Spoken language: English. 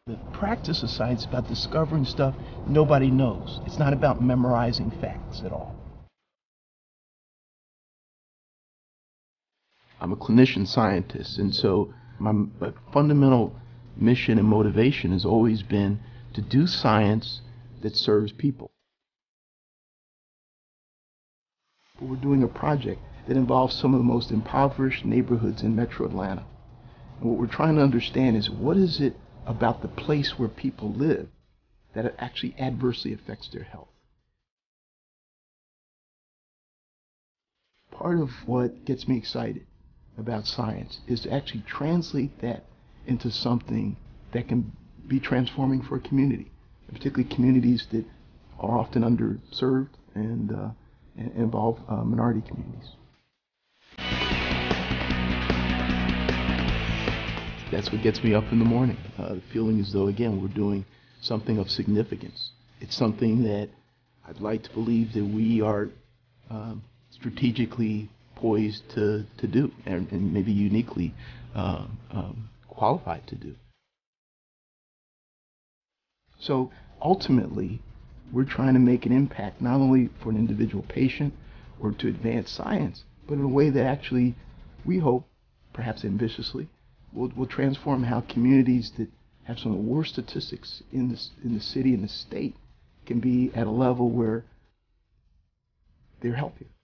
The practice of science is about discovering stuff nobody knows. It's not about memorizing facts at all. I'm a clinician scientist, and so my fundamental mission and motivation has always been to do science that serves people. We're doing a project that involves some of the most impoverished neighborhoods in Metro Atlanta. And what we're trying to understand is, what is it about the place where people live that it actually adversely affects their health? Part of what gets me excited about science is to actually translate that into something that can be transforming for a community, particularly communities that are often underserved and involve minority communities. That's what gets me up in the morning. The feeling as though, again, we're doing something of significance. It's something that I'd like to believe that we are strategically poised to do, and maybe uniquely qualified to do. So ultimately, we're trying to make an impact not only for an individual patient or to advance science, but in a way that actually, we hope, perhaps ambitiously, will transform how communities that have some of the worst statistics in the city and the state can be at a level where they're healthier.